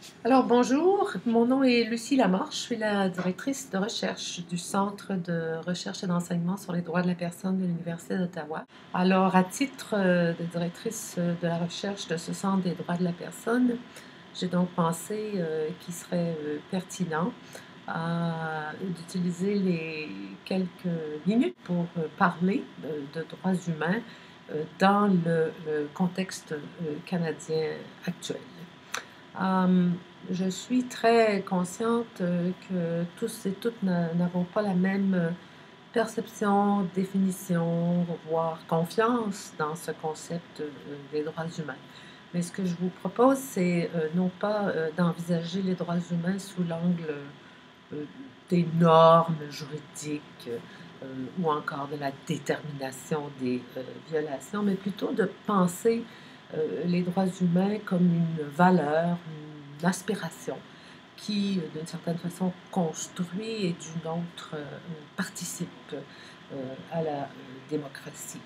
Alors bonjour, mon nom est Lucie Lamarche, je suis la directrice de recherche du Centre de recherche et d'enseignement sur les droits de la personne de l'Université d'Ottawa. Alors à titre de directrice de la recherche de ce Centre des droits de la personne, j'ai donc pensé qu'il serait pertinent d'utiliser les quelques minutes pour parler de droits humains dans le contexte canadien actuel. Euh, je suis très consciente que tous et toutes n'avons pas la même perception, définition, voire confiance dans ce concept des droits humains. Mais ce que je vous propose, c'est non pas d'envisager les droits humains sous l'angle euh, des normes juridiques ou encore de la détermination des violations, mais plutôt de penser les droits humains comme une valeur, une aspiration qui, d'une certaine façon, construit et d'une autre participe à la démocratie.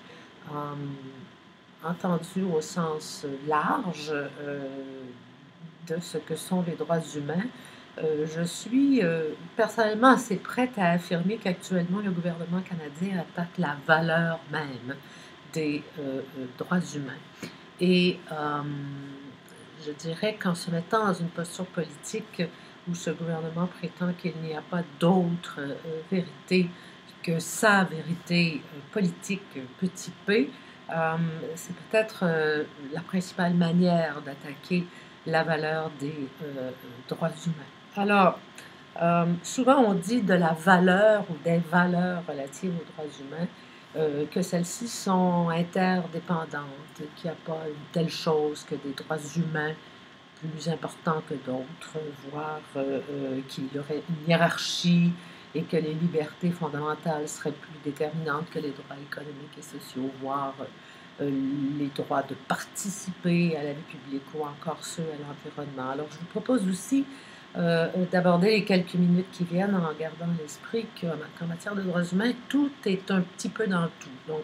Entendu au sens large de ce que sont les droits humains, je suis personnellement assez prête à affirmer qu'actuellement le gouvernement canadien attaque la valeur même des droits humains. Et je dirais qu'en se mettant dans une posture politique où ce gouvernement prétend qu'il n'y a pas d'autre vérité que sa vérité politique petit p, c'est peut-être la principale manière d'attaquer la valeur des droits humains. Alors, souvent on dit de la valeur ou des valeurs relatives aux droits humains que celles-ci sont interdépendantes, qu'il n'y a pas une telle chose que des droits humains plus importants que d'autres, voire qu'il y aurait une hiérarchie et que les libertés fondamentales seraient plus déterminantes que les droits économiques et sociaux, voire les droits de participer à la vie publique ou encore ceux à l'environnement. Alors, je vous propose aussi d'aborder les quelques minutes qui viennent en gardant à l'esprit qu'en matière de droits humains, tout est un petit peu dans tout. Donc,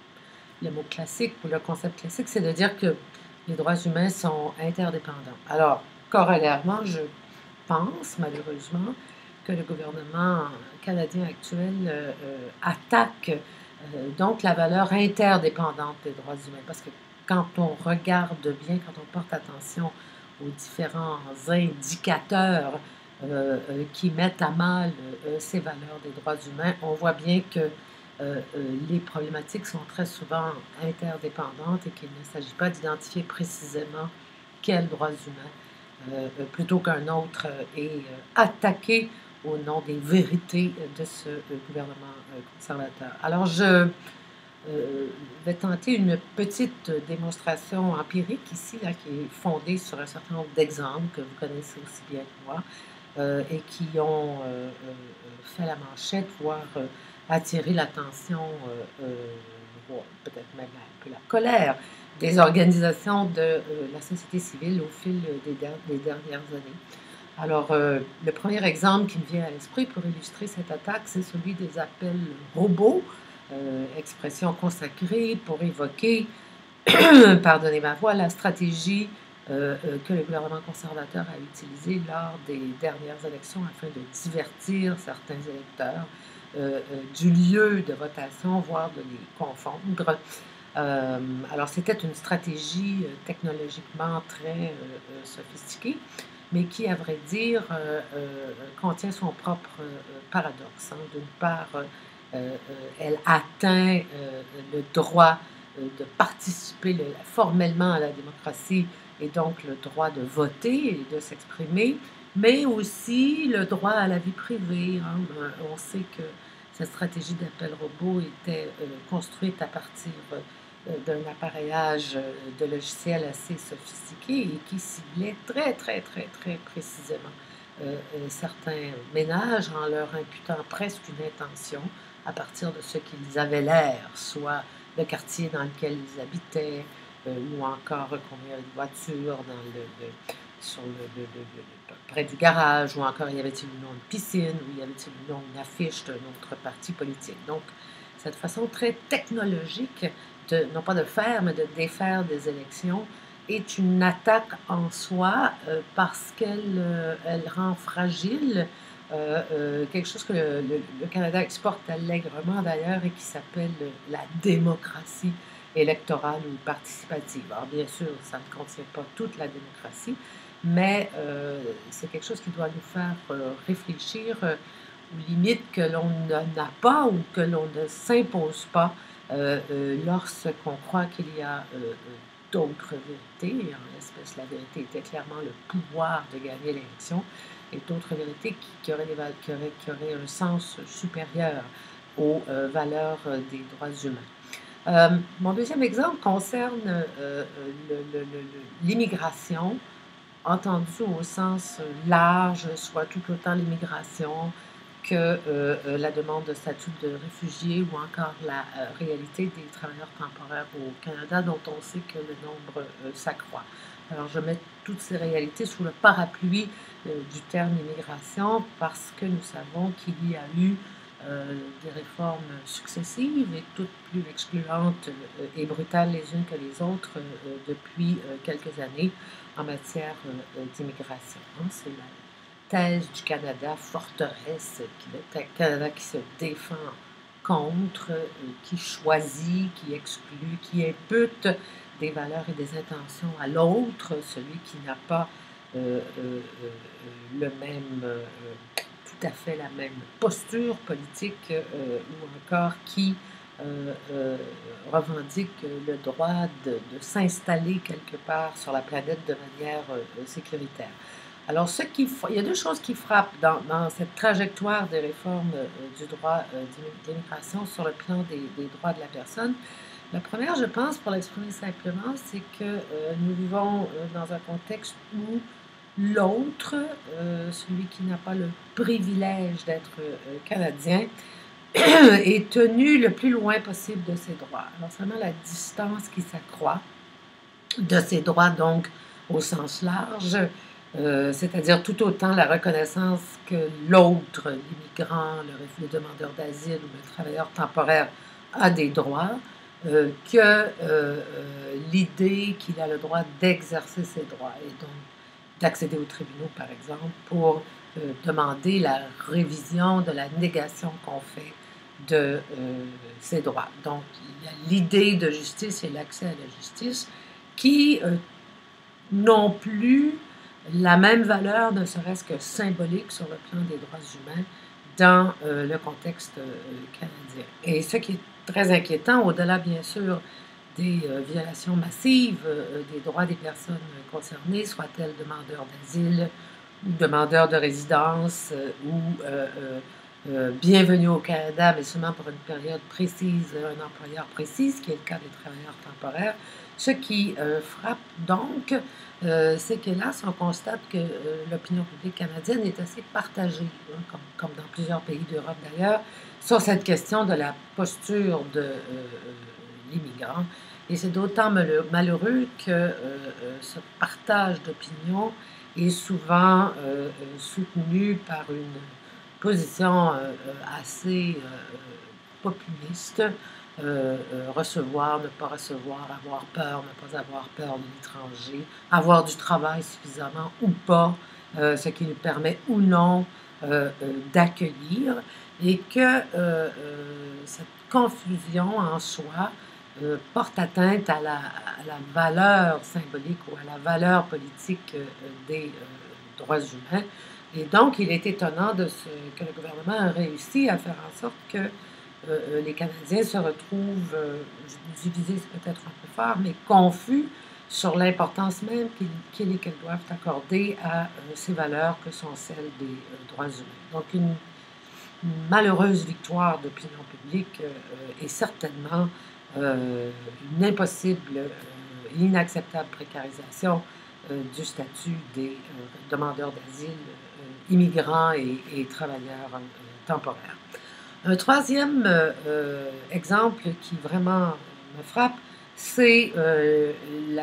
le mot classique ou le concept classique, c'est de dire que les droits humains sont interdépendants. Alors, corollairement, je pense malheureusement que le gouvernement canadien actuel attaque donc la valeur interdépendante des droits humains. Parce que quand on regarde bien, quand on porte attention aux différents indicateurs qui mettent à mal ces valeurs des droits humains, on voit bien que les problématiques sont très souvent interdépendantes et qu'il ne s'agit pas d'identifier précisément quels droits humains plutôt qu'un autre est attaqué au nom des vérités de ce gouvernement conservateur. Alors, je vais tenter une petite démonstration empirique ici, là, qui est fondée sur un certain nombre d'exemples que vous connaissez aussi bien que moi et qui ont fait la manchette, voire attiré l'attention, peut-être même un peu la colère des organisations de la société civile au fil des dernières années. Alors, le premier exemple qui me vient à l'esprit pour illustrer cette attaque, c'est celui des appels robots, expression consacrée pour évoquer, pardonnez ma voix, la stratégie que le gouvernement conservateur a utilisée lors des dernières élections afin de divertir certains électeurs du lieu de votation, voire de les confondre. Alors, c'était une stratégie technologiquement très sophistiquée, mais qui, à vrai dire, contient son propre paradoxe. Hein. D'une part, elle atteint le droit de participer formellement à la démocratie et donc le droit de voter et de s'exprimer, mais aussi le droit à la vie privée. Hein. On sait que cette stratégie d'appel robot était construite à partir d'un appareillage de logiciels assez sophistiqué et qui ciblait très, très, très, très précisément certains ménages en leur imputant presque une intention à partir de ce qu'ils avaient l'air, soit le quartier dans lequel ils habitaient, ou encore combien de voitures sur près du garage, ou encore y avait-il une autre piscine, ou y avait-il une affiche d'un autre parti politique. Donc, cette façon très technologique, non pas de faire, mais de défaire des élections, est une attaque en soi parce elle rend fragile quelque chose que le Canada exporte allègrement d'ailleurs et qui s'appelle la démocratie électorale ou participative. Alors bien sûr, ça ne contient pas toute la démocratie, mais c'est quelque chose qui doit nous faire réfléchir aux limites que l'on n'a pas ou que l'on ne s'impose pas lorsqu'on croit qu'il y a d'autres vérités. En l'espèce, la vérité était clairement le pouvoir de gagner l'élection et d'autres vérités qui auraient un sens supérieur aux valeurs des droits humains. Mon deuxième exemple concerne l'immigration, entendue au sens large, soit tout autant l'immigration que la demande de statut de réfugié ou encore la réalité des travailleurs temporaires au Canada dont on sait que le nombre s'accroît. Alors je mets toutes ces réalités sous le parapluie du terme immigration parce que nous savons qu'il y a eu des réformes successives et toutes plus excluantes et brutales les unes que les autres depuis quelques années en matière d'immigration. C'est la thèse du Canada forteresse, le Canada qui se défend contre, qui choisit, qui exclut, qui impute des valeurs et des intentions à l'autre, celui qui n'a pas le même, tout à fait la même posture politique ou encore qui revendique le droit de s'installer quelque part sur la planète de manière sécuritaire. Alors, il y a deux choses qui frappent dans cette trajectoire des réformes du droit d'immigration sur le plan des droits de la personne. La première, je pense, pour l'exprimer simplement, c'est que nous vivons dans un contexte où l'autre, celui qui n'a pas le privilège d'être canadien, est tenu le plus loin possible de ses droits. Alors, c'est vraiment la distance qui s'accroît de ses droits, donc, au sens large, c'est-à-dire tout autant la reconnaissance que l'autre, l'immigrant, le demandeur d'asile ou le travailleur temporaire a des droits, que l'idée qu'il a le droit d'exercer ses droits et donc d'accéder aux tribunaux, par exemple, pour demander la révision de la négation qu'on fait de ses droits. Donc, il y a l'idée de justice et l'accès à la justice qui n'ont plus la même valeur, ne serait-ce que symbolique sur le plan des droits humains dans le contexte canadien. Et ce qui est très inquiétant, au-delà bien sûr des violations massives des droits des personnes concernées, soient-elles demandeurs d'asile ou demandeurs de résidence ou bienvenus au Canada, mais seulement pour une période précise, un employeur précis, ce qui est le cas des travailleurs temporaires. Ce qui frappe donc, c'est qu'hélas, on constate que l'opinion publique canadienne est assez partagée, hein, comme dans plusieurs pays d'Europe d'ailleurs, sur cette question de la posture de l'immigrant. Et c'est d'autant malheureux que ce partage d'opinion est souvent soutenu par une position assez populiste. Recevoir, ne pas recevoir, avoir peur, ne pas avoir peur de l'étranger, avoir du travail suffisamment ou pas, ce qui nous permet ou non d'accueillir, et que cette confusion en soi porte atteinte à la valeur symbolique ou à la valeur politique des droits humains. Et donc, il est étonnant que le gouvernement a réussi à faire en sorte que les Canadiens se retrouvent divisés, c'est peut-être un peu fort, mais confus sur l'importance même qu'ils et qu'elles doivent accorder à ces valeurs que sont celles des droits humains. Donc, une malheureuse victoire d'opinion publique et certainement une impossible, inacceptable précarisation du statut des demandeurs d'asile, immigrants et travailleurs temporaires. Un troisième exemple qui vraiment me frappe, c'est la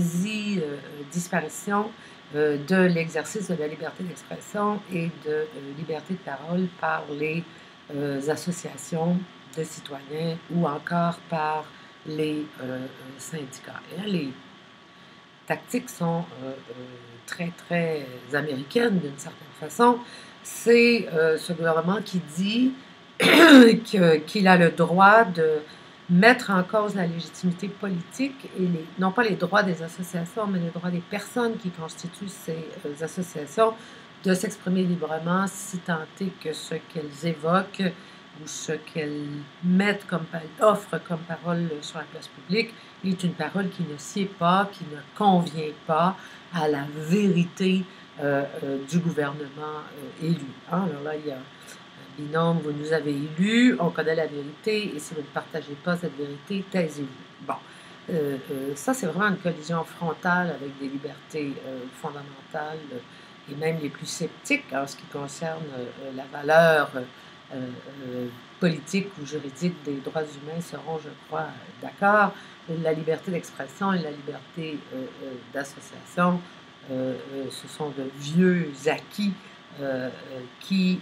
quasi-disparition de l'exercice de la liberté d'expression et de liberté de parole par les associations de citoyens ou encore par les syndicats. Et là, tactiques sont très, très américaines d'une certaine façon. C'est ce gouvernement qui dit qu'il a le droit de mettre en cause la légitimité politique et non pas les droits des associations, mais les droits des personnes qui constituent ces associations de s'exprimer librement, si tant est que ce qu'elles évoquent ou ce qu'elles mettent offrent comme parole sur la place publique est une parole qui ne sied pas, qui ne convient pas à la vérité du gouvernement élu. Hein? Alors là, il y a binôme, vous nous avez élus, on connaît la vérité, et si vous ne partagez pas cette vérité, taisez-vous. Bon, ça, c'est vraiment une collision frontale avec des libertés fondamentales et même les plus sceptiques en ce qui concerne la valeur politique ou juridique des droits humains seront, je crois, d'accord. La liberté d'expression et la liberté d'association, ce sont de vieux acquis qui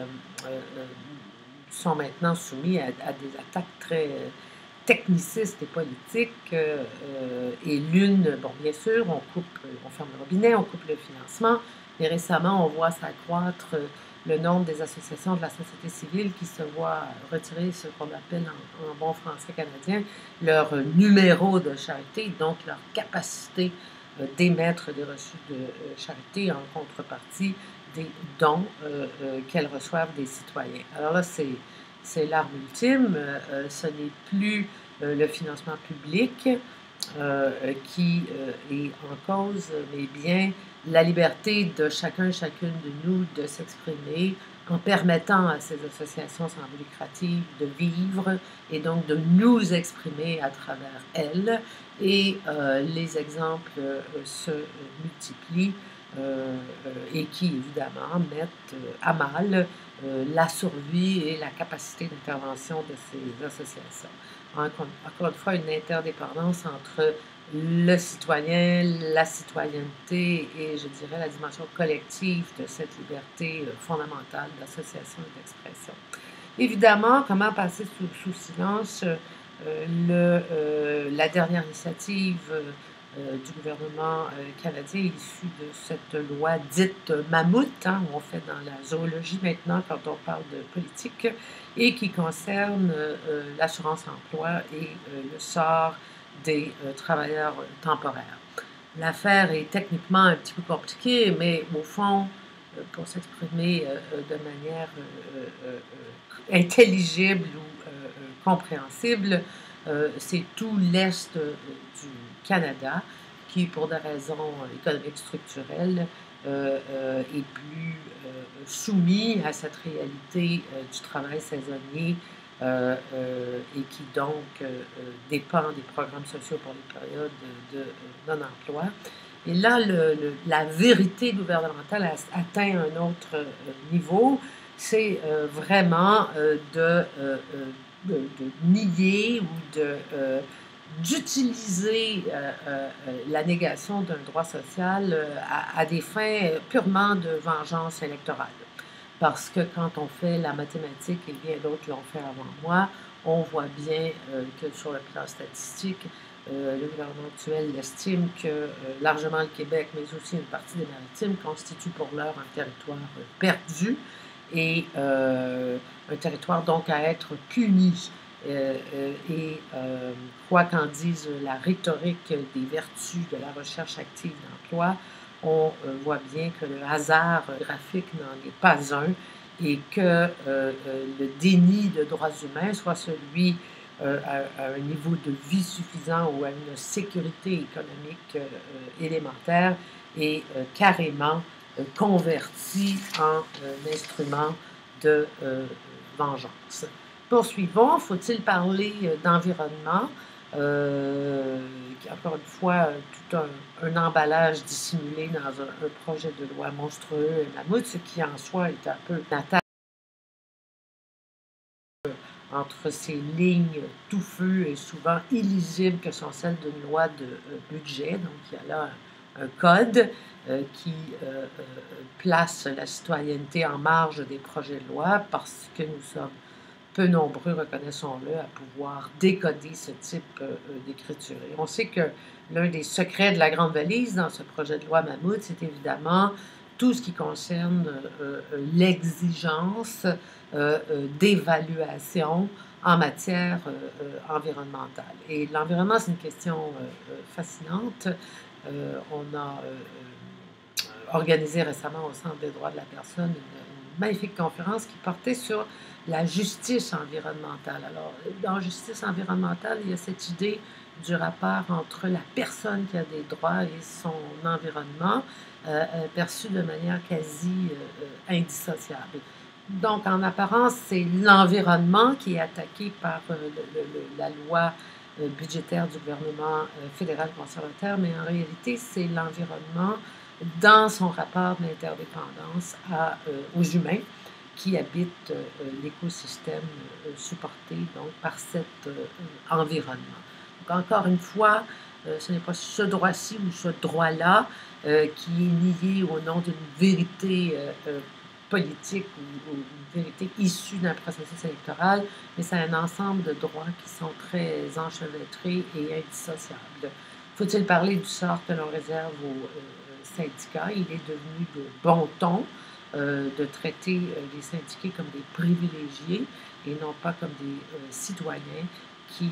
sont maintenant soumis à des attaques très technicistes et politiques. Et l'une, bon, bien sûr, on ferme le robinet, on coupe le financement, mais récemment, on voit s'accroître le nombre des associations de la société civile qui se voient retirer ce qu'on appelle en bon français canadien leur numéro de charité, donc leur capacité d'émettre des reçus de charité en contrepartie des dons qu'elles reçoivent des citoyens. Alors là, c'est l'arme ultime. Ce n'est plus le financement public qui est en cause, mais bien la liberté de chacun, chacune de nous de s'exprimer en permettant à ces associations sans but lucratif de vivre et donc de nous exprimer à travers elles. Et les exemples se multiplient et qui, évidemment, mettent à mal la survie et la capacité d'intervention de ces associations. Encore une fois, une interdépendance entre le citoyen, la citoyenneté et, je dirais, la dimension collective de cette liberté fondamentale d'association et d'expression. Évidemment, comment passer sous silence la dernière initiative du gouvernement canadien issue de cette loi dite mammouth, hein, où on fait dans la zoologie maintenant quand on parle de politique, et qui concerne l'assurance-emploi et le sort des travailleurs temporaires. L'affaire est techniquement un petit peu compliquée, mais au fond, pour s'exprimer de manière intelligible ou compréhensible, c'est tout l'Est du Canada qui, pour des raisons économiques structurelles, est plus soumis à cette réalité du travail saisonnier et qui donc dépend des programmes sociaux pour les périodes de non-emploi. Et là, la vérité gouvernementale atteint un autre niveau. C'est vraiment de nier ou d'utiliser la négation d'un droit social à des fins purement de vengeance électorale. Parce que quand on fait la mathématique, et bien d'autres l'ont fait avant moi, on voit bien que sur le plan statistique, le gouvernement actuel estime que largement le Québec, mais aussi une partie des Maritimes, constituent pour l'heure un territoire perdu et un territoire donc à être puni. Quoi qu'en dise la rhétorique des vertus de la recherche active d'emploi, on voit bien que le hasard graphique n'en est pas un et que le déni de droits humains, soit celui à un niveau de vie suffisant ou à une sécurité économique élémentaire, est carrément converti en instrument de vengeance. Poursuivons, faut-il parler d'environnement? Encore une fois, tout un emballage dissimulé dans un projet de loi monstrueux, mammouth, ce qui en soi est un peu une attaque entre ces lignes tout feu et souvent illisibles que sont celles d'une loi de budget. Donc, il y a là un code qui place la citoyenneté en marge des projets de loi parce que nous sommes peu nombreux, reconnaissons-le, à pouvoir décoder ce type d'écriture. Et on sait que l'un des secrets de la grande valise dans ce projet de loi Mammouth, c'est évidemment tout ce qui concerne l'exigence d'évaluation en matière environnementale. Et l'environnement, c'est une question fascinante. On a organisé récemment au Centre des droits de la personne une magnifique conférence qui portait sur la justice environnementale. Alors, dans justice environnementale, il y a cette idée du rapport entre la personne qui a des droits et son environnement, perçu de manière quasi indissociable. Donc, en apparence, c'est l'environnement qui est attaqué par la loi budgétaire du gouvernement fédéral conservateur, mais en réalité, c'est l'environnement dans son rapport d'interdépendance aux humains qui habitent l'écosystème supporté donc, par cet environnement. Donc, encore une fois, ce n'est pas ce droit-ci ou ce droit-là qui est nié au nom d'une vérité politique ou une vérité issue d'un processus électoral, mais c'est un ensemble de droits qui sont très enchevêtrés et indissociables. Faut-il parler du sort que l'on réserve aux syndicats? Il est devenu de bon ton de traiter les syndiqués comme des privilégiés et non pas comme des citoyens qui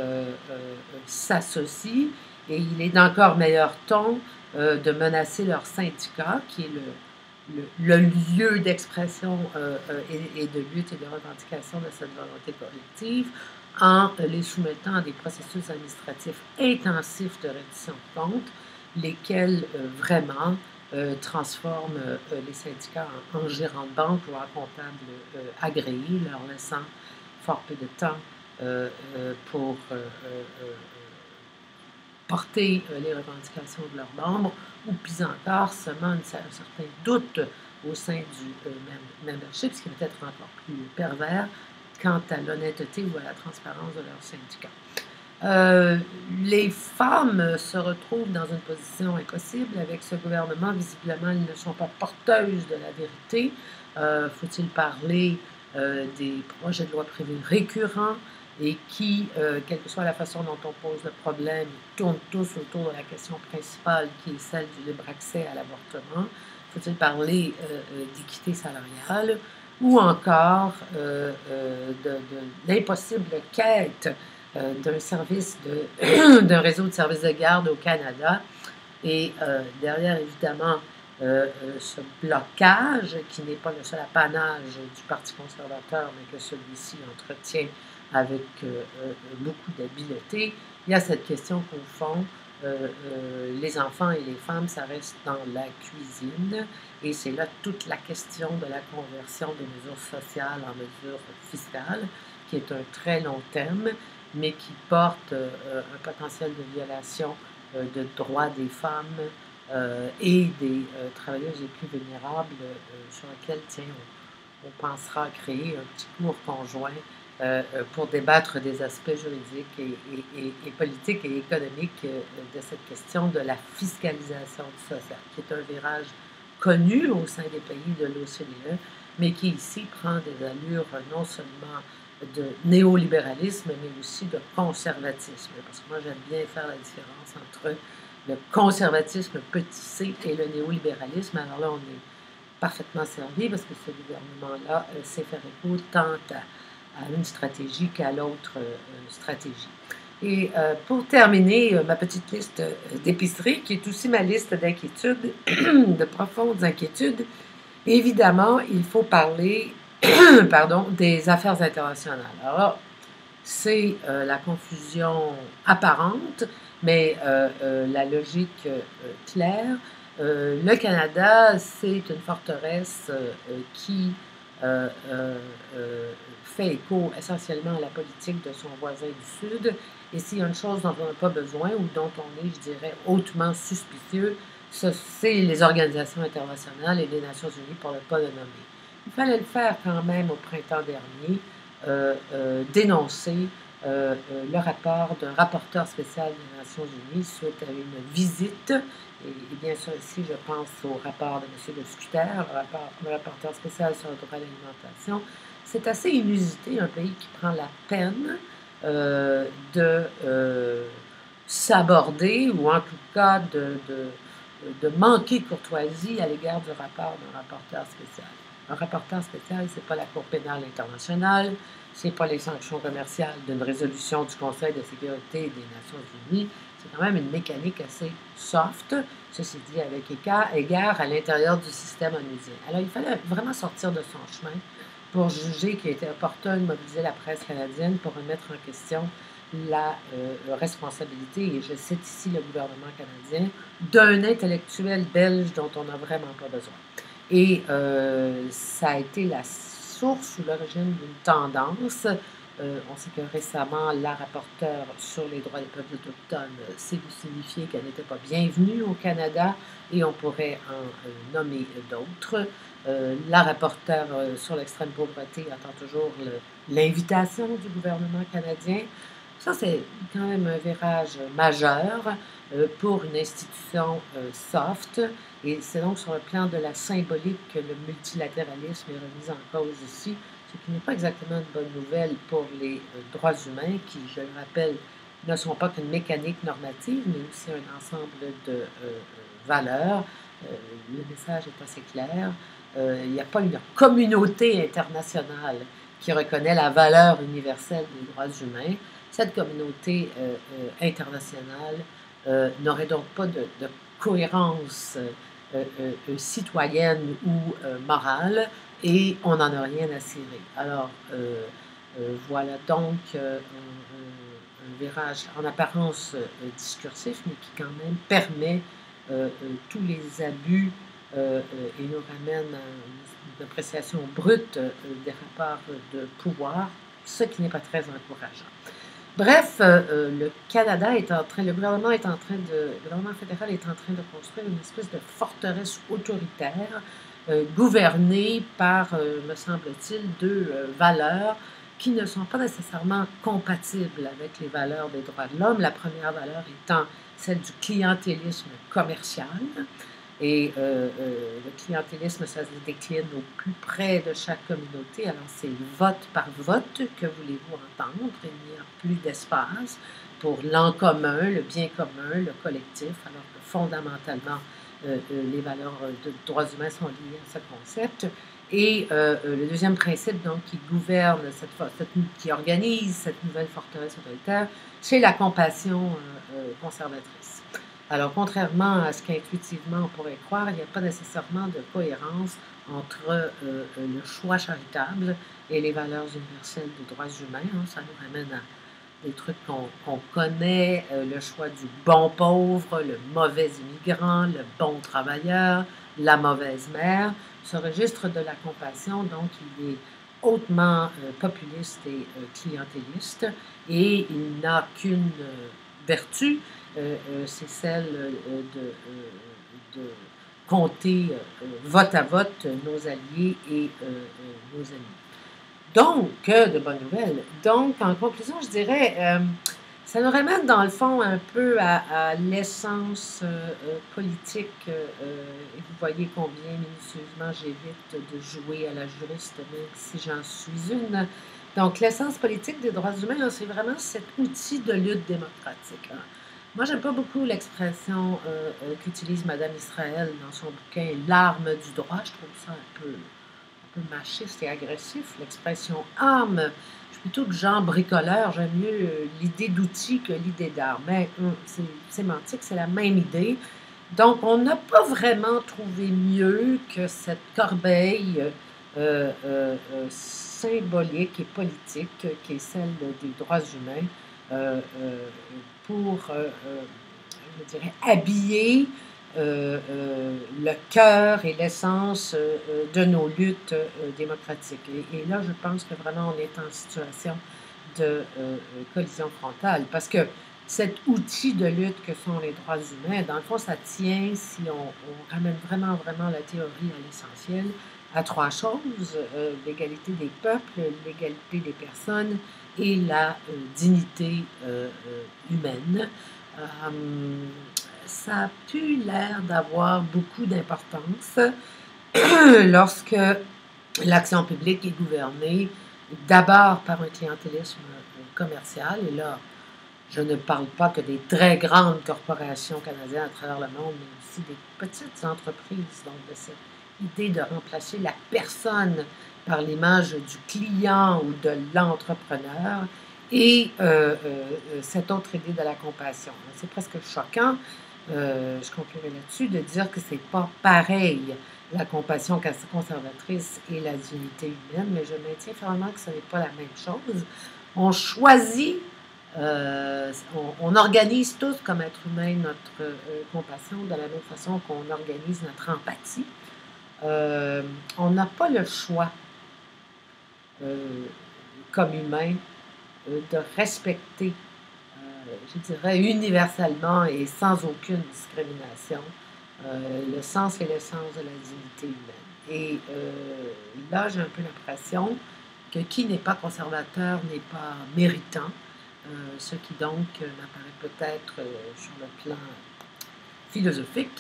s'associent. Et il est d'encore meilleur ton de menacer leur syndicat, qui est le lieu d'expression et de lutte et de revendication de cette volonté collective, en les soumettant à des processus administratifs intensifs de reddition de comptes, lesquels vraiment transforment les syndicats en gérants de banque ou en comptables agréés, leur laissant fort peu de temps pour porter les revendications de leurs membres, ou plus encore seulement un certain doute au sein du membership, ce qui peut être encore plus pervers quant à l'honnêteté ou à la transparence de leur syndicat. Les femmes se retrouvent dans une position impossible avec ce gouvernement. Visiblement, elles ne sont pas porteuses de la vérité. Faut-il parler des projets de loi privés récurrents et qui, quelle que soit la façon dont on pose le problème, tournent tous autour de la question principale qui est celle du libre accès à l'avortement. Faut-il parler d'équité salariale ou encore de l'impossible quête d'un service d'un réseau de services de garde au Canada. Et derrière, évidemment, ce blocage, qui n'est pas le seul apanage du Parti conservateur, mais que celui-ci entretient avec beaucoup d'habileté, il y a cette question qu'au fond, les enfants et les femmes, ça reste dans la cuisine. Et c'est là toute la question de la conversion des mesures sociales en mesures fiscales, qui est un très long terme, mais qui porte un potentiel de violation de droits des femmes et des travailleuses les plus vulnérables sur lesquels, tiens, on pensera créer un petit cours conjoint pour débattre des aspects juridiques et politiques et économiques de cette question de la fiscalisation du social, qui est un virage connu au sein des pays de l'OCDE, mais qui ici prend des allures non seulement de néolibéralisme, mais aussi de conservatisme. Parce que moi, j'aime bien faire la différence entre le conservatisme petit c et le néolibéralisme. Alors là, on est parfaitement servi parce que ce gouvernement-là sait faire écho tant à une stratégie qu'à l'autre stratégie. Et pour terminer, ma petite liste d'épicerie, qui est aussi ma liste d'inquiétudes, de profondes inquiétudes, évidemment, il faut parler des affaires internationales. Alors, c'est la confusion apparente, mais la logique claire. Le Canada, c'est une forteresse qui fait écho essentiellement à la politique de son voisin du Sud. Et s'il y a une chose dont on n'a pas besoin ou dont on est, je dirais, hautement suspicieux, c'est les organisations internationales et les Nations Unies, pour ne pas le nommer. Il fallait le faire quand même au printemps dernier, dénoncer le rapport d'un rapporteur spécial des Nations Unies suite à une visite, et bien sûr ici je pense au rapport de M. Le Scuter, le rapporteur spécial sur le droit à l'alimentation, c'est assez inusité, un pays qui prend la peine de s'aborder, ou en tout cas de manquer courtoisie à l'égard du rapport d'un rapporteur spécial. Un rapporteur spécial, c'est pas la Cour pénale internationale, c'est pas les sanctions commerciales d'une résolution du Conseil de sécurité des Nations unies, c'est quand même une mécanique assez soft, ceci dit avec égard à l'intérieur du système onusien. Alors il fallait vraiment sortir de son chemin pour juger qu'il était opportun de mobiliser la presse canadienne pour remettre en question la responsabilité, et je cite ici le gouvernement canadien, d'un intellectuel belge dont on n'a vraiment pas besoin. Et ça a été la source ou l'origine d'une tendance. On sait que récemment, la rapporteure sur les droits des peuples autochtones s'est signifié qu'elle n'était pas bienvenue au Canada, et on pourrait en nommer d'autres. La rapporteure sur l'extrême pauvreté attend toujours l'invitation du gouvernement canadien. Ça, c'est quand même un virage majeur pour une institution soft, et c'est donc sur le plan de la symbolique que le multilatéralisme est remis en cause ici, ce qui n'est pas exactement une bonne nouvelle pour les droits humains, qui, je le rappelle, ne sont pas qu'une mécanique normative, mais aussi un ensemble de valeurs. Le message est assez clair. Il n'y a pas une communauté internationale qui reconnaît la valeur universelle des droits humains. Cette communauté internationale n'aurait donc pas de cohérence citoyenne ou morale, et on n'en a rien à cirer. Alors, voilà donc un virage en apparence discursif, mais qui quand même permet tous les abus et nous ramène à une appréciation brute des rapports de pouvoir, ce qui n'est pas très encourageant. Bref, le gouvernement fédéral est en train de construire une espèce de forteresse autoritaire gouvernée par, me semble-t-il, deux valeurs qui ne sont pas nécessairement compatibles avec les valeurs des droits de l'homme. La première valeur étant celle du clientélisme commercial. Et le clientélisme, ça se décline au plus près de chaque communauté. Alors, c'est vote par vote que voulez-vous entendre. Il n'y a plus d'espace pour l'en commun, le bien commun, le collectif, alors que fondamentalement, les valeurs de droits humains sont liées à ce concept. Et le deuxième principe, donc, qui gouverne, qui organise cette nouvelle forteresse autoritaire, c'est la compassion conservatrice. Alors, contrairement à ce qu'intuitivement on pourrait croire, il n'y a pas nécessairement de cohérence entre le choix charitable et les valeurs universelles des droits humains. Ça nous ramène à des trucs qu'on connaît, le choix du bon pauvre, le mauvais immigrant, le bon travailleur, la mauvaise mère. Ce registre de la compassion, donc, il est hautement populiste et clientéliste, et il n'a qu'une vertu, c'est celle de compter vote à vote nos alliés et nos ennemis. Donc, de bonnes nouvelles. Donc, en conclusion, je dirais, ça nous ramène dans le fond un peu à l'essence politique. Et vous voyez combien minutieusement j'évite de jouer à la juriste, même si j'en suis une. Donc, l'essence politique des droits humains, c'est vraiment cet outil de lutte démocratique. Moi, j'aime pas beaucoup l'expression qu'utilise Madame Israël dans son bouquin « L'arme du droit ». Je trouve ça un peu machiste et agressif, l'expression « arme ». Je suis plutôt de genre bricoleur, j'aime mieux l'idée d'outil que l'idée d'arme. Mais c'est sémantique, c'est la même idée. Donc, on n'a pas vraiment trouvé mieux que cette corbeille symbolique et politique qui est celle des droits humains pour, je dirais, habiller le cœur et l'essence de nos luttes démocratiques. Et là, je pense que vraiment, on est en situation de collision frontale, parce que cet outil de lutte que sont les droits humains, dans le fond, ça tient, si on ramène vraiment la théorie à l'essentiel, à trois choses: l'égalité des peuples, l'égalité des personnes et la dignité humaine. Ça a pu l'air d'avoir beaucoup d'importance lorsque l'action publique est gouvernée d'abord par un clientélisme commercial. Et là, je ne parle pas que des très grandes corporations canadiennes à travers le monde, mais aussi des petites entreprises. Donc, de cette idée de remplacer la personne par l'image du client ou de l'entrepreneur et cette autre idée de la compassion. C'est presque choquant, je conclurai là-dessus, de dire que c'est pas pareil la compassion conservatrice et la dignité humaine, mais je maintiens fermement que ce n'est pas la même chose. On choisit, on organise tous comme être humain notre compassion de la même façon qu'on organise notre empathie. On n'a pas le choix, comme humain, de respecter, je dirais universellement et sans aucune discrimination, le sens et l'essence de la dignité humaine. Et là, j'ai un peu l'impression que qui n'est pas conservateur n'est pas méritant, ce qui donc m'apparaît peut-être sur le plan philosophique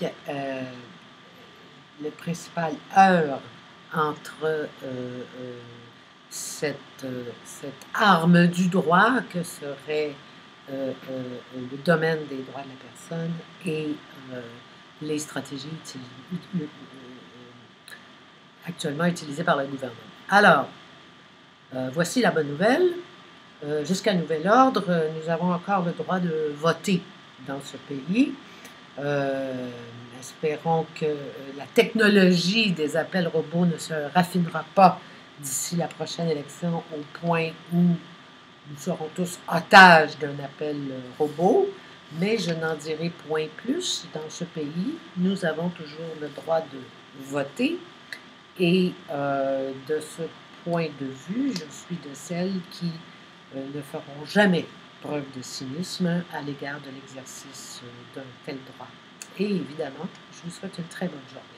le principal heurt entre cette arme du droit que serait le domaine des droits de la personne et les stratégies actuellement utilisées par le gouvernement. Alors, voici la bonne nouvelle. Jusqu'à nouvel ordre, nous avons encore le droit de voter dans ce pays. Espérons que la technologie des appels robots ne se raffinera pas d'ici la prochaine élection au point où nous serons tous otages d'un appel robot, mais je n'en dirai point plus. Dans ce pays, nous avons toujours le droit de voter et de ce point de vue, je suis de celles qui ne feront jamais preuve de cynisme à l'égard de l'exercice d'un tel droit. Et évidemment, je vous souhaite une très bonne journée.